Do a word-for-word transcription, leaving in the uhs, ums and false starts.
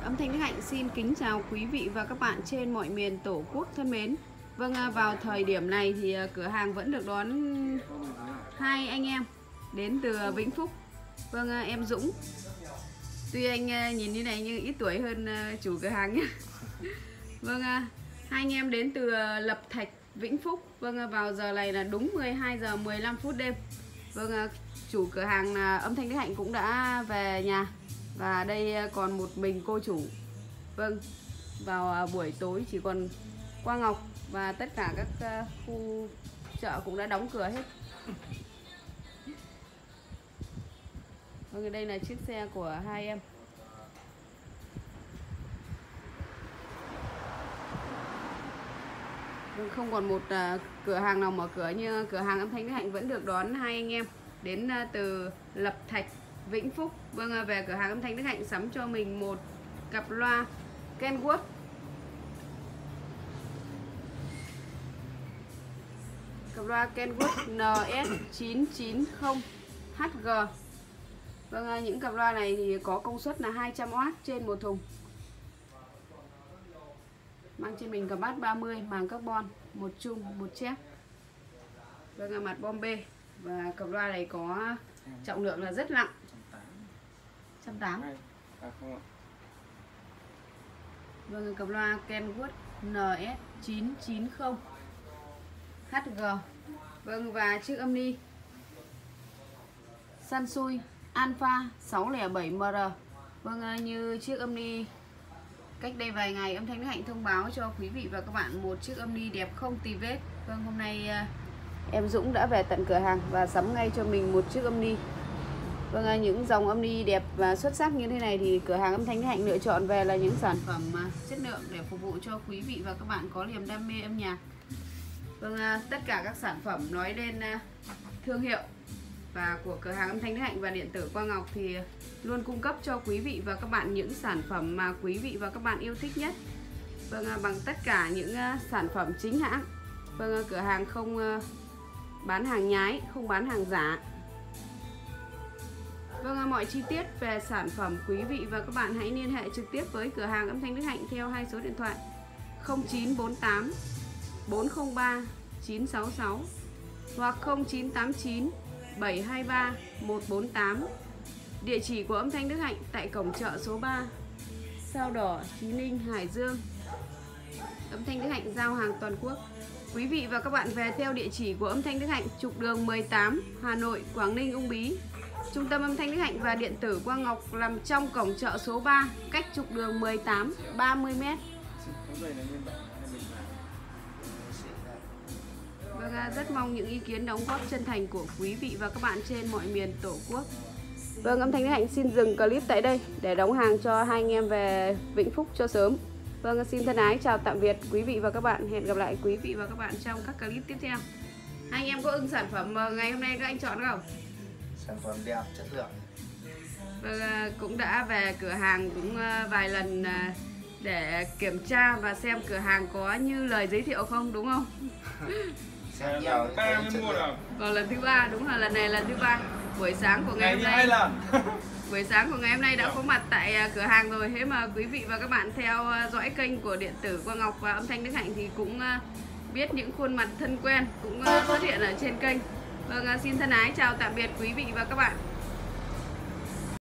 Âm thanh Đức Hạnh xin kính chào quý vị và các bạn trên mọi miền Tổ quốc thân mến. Vâng, vào thời điểm này thì cửa hàng vẫn được đón hai anh em đến từ Vĩnh Phúc. Vâng, em Dũng. Tuy anh nhìn như này nhưng ít tuổi hơn chủ cửa hàng nhé. Vâng, hai anh em đến từ Lập Thạch, Vĩnh Phúc. Vâng, vào giờ này là đúng mười hai giờ mười lăm phút đêm. Vâng, chủ cửa hàng Âm thanh Đức Hạnh cũng đã về nhà. Và đây còn một mình cô chủ. Vâng, vào buổi tối chỉ còn Quang Ngọc và tất cả các khu chợ cũng đã đóng cửa hết. Vâng, đây là chiếc xe của hai em. Vâng, không còn một cửa hàng nào mở cửa, như cửa hàng Âm thanh Đức Hạnh vẫn được đón hai anh em đến từ Lập Thạch, Vĩnh Phúc. Vâng, về cửa hàng Âm thanh Đức Hạnh sắm cho mình một cặp loa Kenwood cặp loa Kenwood N S chín chín không H G. Vâng, những cặp loa này thì có công suất là hai trăm oát trên một thùng, mang trên mình cặp bass ba mươi màng carbon, một chung một chép. Vâng, mặt bom bê và cặp loa này có trọng lượng là rất nặng, một trăm tám mươi. Vâng, cặp loa Kenwood N S chín chín không H G. Vâng, và chiếc âm ni Sansui Alpha sáu không bảy M R. Vâng, như chiếc âm ni cách đây vài ngày Âm thanh Đức Hạnh thông báo cho quý vị và các bạn một chiếc âm ni đẹp không tì vết. Vâng, hôm nay em Dũng đã về tận cửa hàng và sắm ngay cho mình một chiếc âm ni. Vâng, những dòng âm ni đẹp và xuất sắc như thế này thì cửa hàng Âm thanh Đức Hạnh lựa chọn về là những sản phẩm chất lượng để phục vụ cho quý vị và các bạn có niềm đam mê âm nhạc. Vâng, tất cả các sản phẩm nói lên thương hiệu và của cửa hàng Âm thanh Đức Hạnh và điện tử Quang Ngọc thì luôn cung cấp cho quý vị và các bạn những sản phẩm mà quý vị và các bạn yêu thích nhất. Vâng, bằng tất cả những sản phẩm chính hãng. Vâng, cửa hàng không bán hàng nhái, không bán hàng giả. Vâng, mọi chi tiết về sản phẩm quý vị và các bạn hãy liên hệ trực tiếp với cửa hàng Âm thanh Đức Hạnh theo hai số điện thoại không chín bốn tám bốn không ba chín sáu sáu hoặc không chín tám chín bảy hai ba một bốn tám. Địa chỉ của Âm thanh Đức Hạnh tại cổng chợ số ba, Sao Đỏ, Chí Linh, Hải Dương. Âm thanh Đức Hạnh giao hàng toàn quốc. Quý vị và các bạn về theo địa chỉ của Âm thanh Đức Hạnh, trục đường mười tám, Hà Nội, Quảng Ninh, Uông Bí. Trung tâm Âm thanh Đức Hạnh và điện tử Quang Ngọc nằm trong cổng chợ số ba, cách trục đường mười tám, ba mươi mét. Vâng, rất mong những ý kiến đóng góp chân thành của quý vị và các bạn trên mọi miền Tổ quốc. Vâng, Âm thanh Đức Hạnh xin dừng clip tại đây để đóng hàng cho hai anh em về Vĩnh Phúc cho sớm. Vâng, xin thân ái chào tạm biệt quý vị và các bạn. Hẹn gặp lại quý vị và các bạn trong các clip tiếp theo. Hai anh em có ưng sản phẩm ngày hôm nay các anh chọn không? Sản phẩm đẹp, chất lượng. Vâng, cũng đã về cửa hàng cũng vài lần để kiểm tra và xem cửa hàng có như lời giới thiệu không, đúng không? Xem nhiều ba mới mua được. Còn lần thứ ba, đúng là lần này lần thứ ba. Buổi sáng của ngày hôm nay. Hai lần. Buổi sáng của ngày hôm nay đã có mặt tại cửa hàng rồi. Thế mà quý vị và các bạn theo dõi kênh của điện tử Quang Ngọc và Âm thanh Đức Hạnh thì cũng biết những khuôn mặt thân quen cũng xuất hiện ở trên kênh. Vâng, xin thân ái chào tạm biệt quý vị và các bạn.